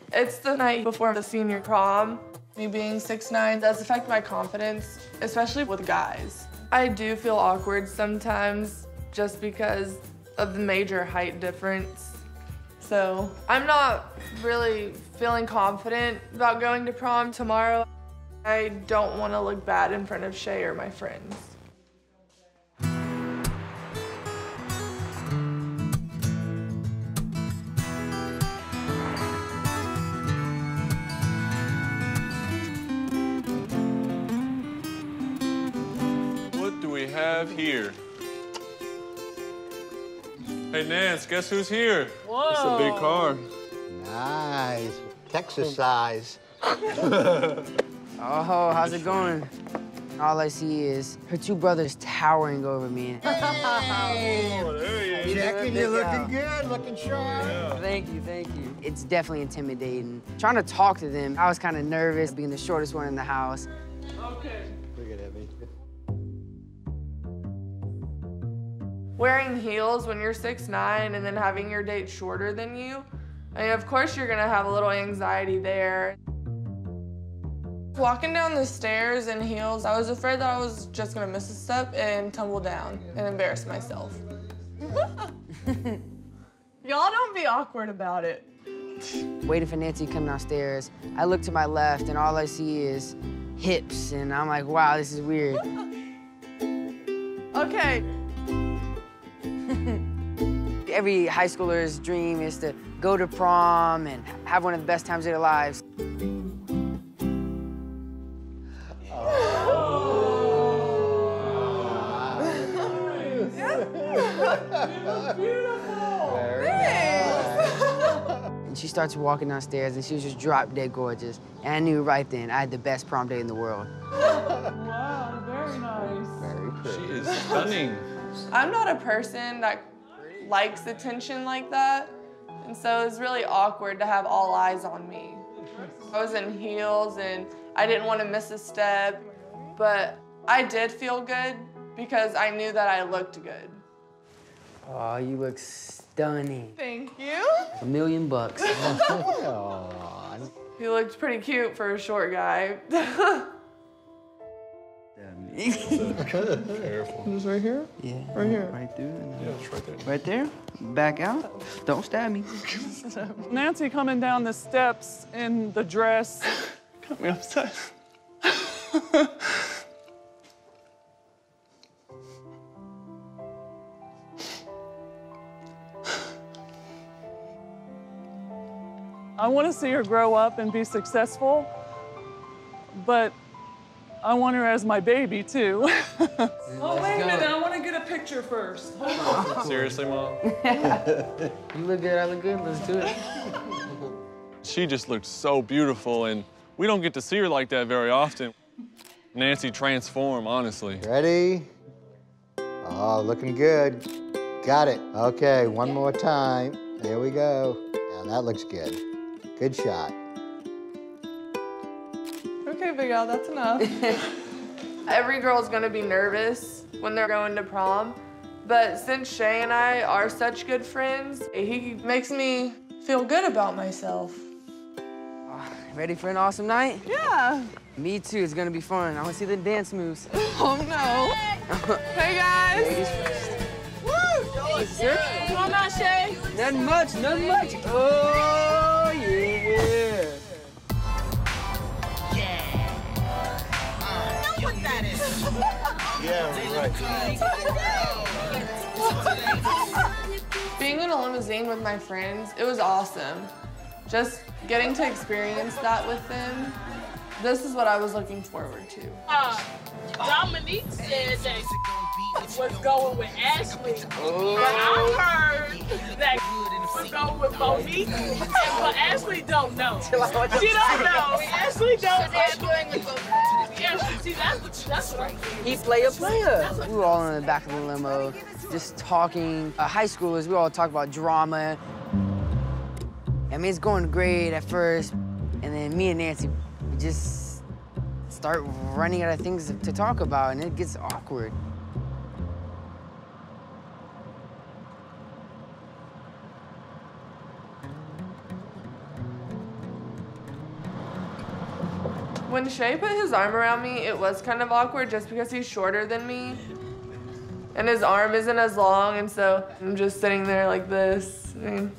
It's the night before the senior prom. Me being 6'9" does affect my confidence, especially with guys. I do feel awkward sometimes just because of the major height difference. So I'm not really feeling confident about going to prom tomorrow. I don't want to look bad in front of Shay or my friends. What do we have here? Hey, Nance, guess who's here? Whoa. It's a big car. Nice. Texas size. Oh, how's it going? All I see is her two brothers towering over me. Hey, Oh, there he is. Jackie, you're looking good, looking sharp. Yeah. Thank you, thank you. It's definitely intimidating. Trying to talk to them, I was kind of nervous being the shortest one in the house. Okay. Look at Abby. Wearing heels when you're 6'9" and then having your date shorter than you, I mean, of course you're gonna have a little anxiety there. Walking down the stairs in heels, I was afraid that I was just gonna miss a step and tumble down and embarrass myself. Y'all don't be awkward about it. Waiting for Nancy to come downstairs, I look to my left and all I see is hips, and I'm like, wow, this is weird. Okay. Every high schooler's dream is to go to prom and have one of the best times of their lives. And she starts walking downstairs, and she was just drop dead gorgeous. And I knew right then I had the best prom day in the world. Wow, very nice. Very pretty. She is stunning. I'm not a person that likes attention like that, and so it's really awkward to have all eyes on me. I was in heels and I didn't want to miss a step, but I did feel good because I knew that I looked good. Oh, you look stunning. Thank you. $1 million bucks. Aw. He looked pretty cute for a short guy. Careful. This right here? Yeah. Right here. Right there. Yeah, it's right there. Right there. Back out. Don't stab me. Nancy coming down the steps in the dress got me upset. I want to see her grow up and be successful, but I want her as my baby, too. Oh, wait a minute, I want to get a picture first. Hold on. Seriously, Mom? You look good, I look good, let's do it. She just looked so beautiful, and we don't get to see her like that very often. Nancy transformed, honestly. Ready? Oh, looking good. Got it. Okay, one more time. There we go. Now that looks good. Good shot. Okay, Big Al, that's enough. Every girl's gonna be nervous when they're going to prom, but since Shay and I are such good friends, he makes me feel good about myself. Ready for an awesome night? Yeah. Me too, it's gonna be fun. I wanna see the dance moves. Oh no. Hey guys. Ladies first. Woo! Yes, sir. Come on now, Shay. Nothing much, nothing much. Oh, yeah. Being in a limousine with my friends, it was awesome. Just getting to experience that with them, this is what I was looking forward to. Dominique said that was going with Ashley, but I heard that was going with Monique, but Ashley don't know. She don't know. Ashley don't know. Yeah, see, that's what He player. We were all in the back of the limo, just talking. High schoolers, we all talk about drama. I mean, it's going great at first, and then me and Nancy, we just start running out of things to talk about, and it gets awkward. When Shay put his arm around me, it was kind of awkward just because he's shorter than me. And his arm isn't as long, and so I'm just sitting there like this. I mean,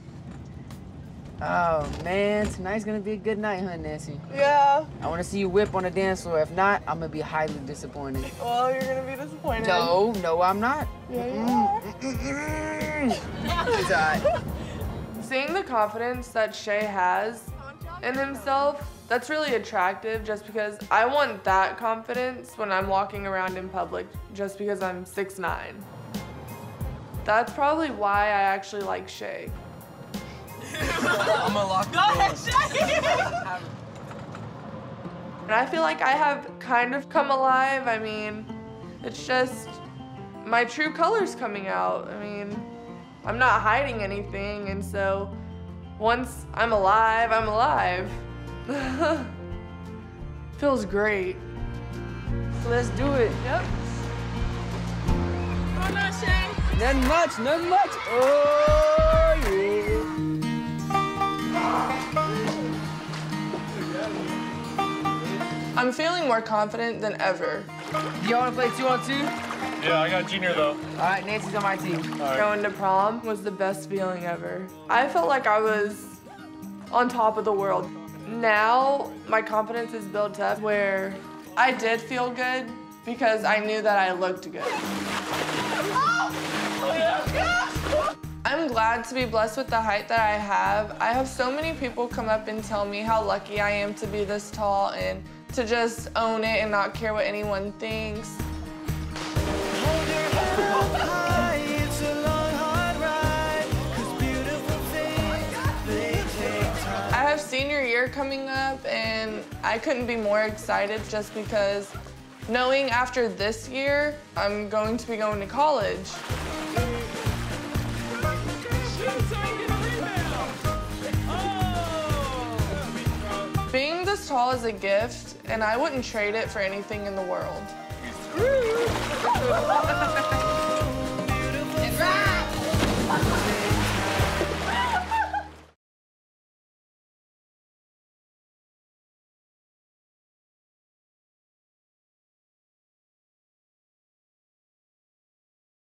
Oh, man, tonight's gonna be a good night, huh, Nancy? yeah. I wanna see you whip on the dance floor. If not, I'm gonna be highly disappointed. Well, you're gonna be disappointed. No, I'm not. Yeah, you are. It's all right. Seeing the confidence that Shay has in himself, that's really attractive just because I want that confidence when I'm walking around in public just because I'm 6'9". That's probably why I actually like Shay. I'm gonna lock the door. Go ahead, Shay. And I feel like I have kind of come alive. I mean, it's just my true colors coming out. I mean, I'm not hiding anything, and so once I'm alive, I'm alive. Feels great. Let's do it. Yep. Come on, Shay. Nothing much. Oh, yeah. I'm feeling more confident than ever. Y'all wanna play 2-on-2? Yeah, I got junior though. All right, Nancy's on my team. Going to prom was the best feeling ever. I felt like I was on top of the world. Now, my confidence is built up where I did feel good because I knew that I looked good. I'm glad to be blessed with the height that I have. I have so many people come up and tell me how lucky I am to be this tall and to just own it and not care what anyone thinks. I have senior year coming up and I couldn't be more excited just because knowing after this year, I'm going to be going to college. Being this tall is a gift, and I wouldn't trade it for anything in the world.